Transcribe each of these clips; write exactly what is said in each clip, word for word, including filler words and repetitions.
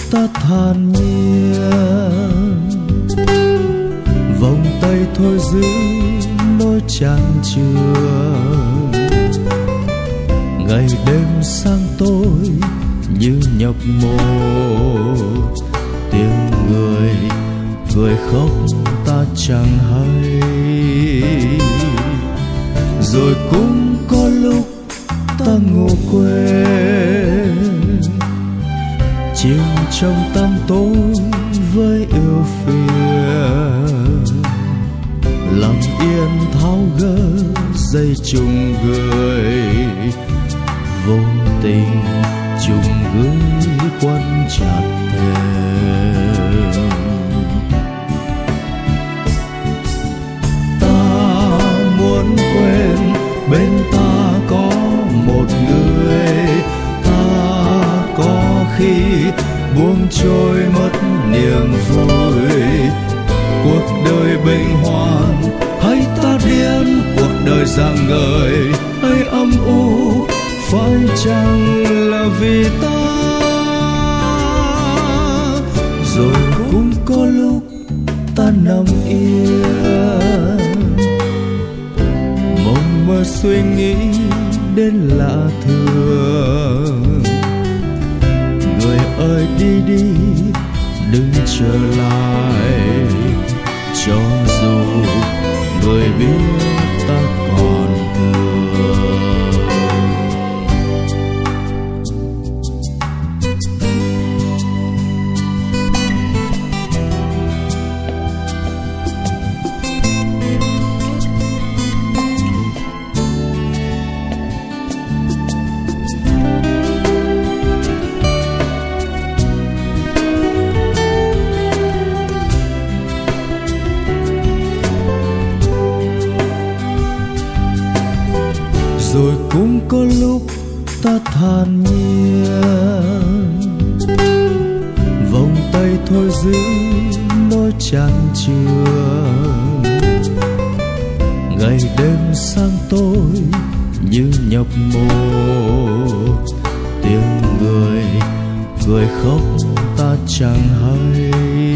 ta thản nhiên, vòng tay thôi giữ nỗi chán chường. Ngày đêm sang tối như nhập mộ, tiếng người người khóc ta chẳng hay. Rồi cũng có lúc ta ngủ quên, chìm trong tăm tối với ưu phiền. Lặng yên tháo gỡ dây chùng gửi, vô tình chùng gửi quấn chặt thêm. Ta muốn quên bên ta có một người, ta có khi buông trôi mất niềm vui. Cuộc đời bệnh hoạn hay ta điên, cuộc đời rạng ngời hay âm u, phải chăng là vì ta? Rồi cũng có lúc ta nằm yên, mộng mơ suy nghĩ đến lạ thường. Người ơi đi đi đừng trở lại, cho dù người biết ta còn thương. Rồi cũng có lúc ta thản nhiên, vòng tay thôi giữ nỗi chán chường. Ngày đêm sang tối như nhập mộ, tiếng người người khóc ta chẳng hay.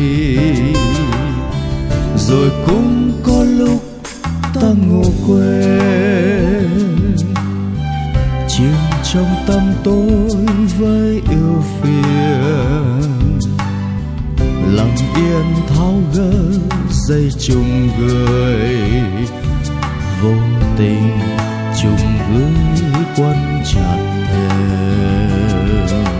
Rồi cũng có lúc ta ngủ quên, chìm trong tăm tối với ưu phiền. Lặng yên tháo gỡ dây chùng gửi, vô tình chùng gửi quấn chặt thêm.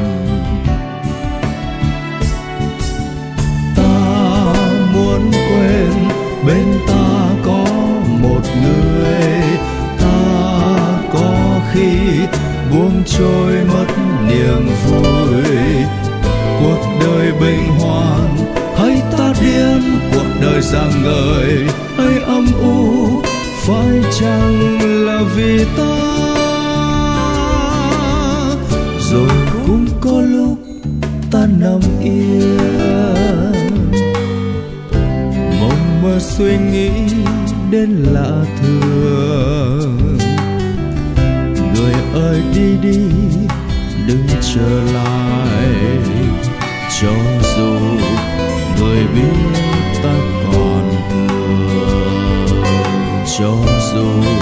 Ta muốn quên bên ta có một người, ta có khi buông trôi mất niềm vui. Cuộc đời bệnh hoạn hay ta điên, cuộc đời rạng ngời hay âm u, phải chăng là vì ta? Rồi cũng có lúc ta nằm yên, mộng mơ suy nghĩ đến lạ thường. Người ơi đi đi đừng trở lại, cho dù người biết ta còn thương. Cho dù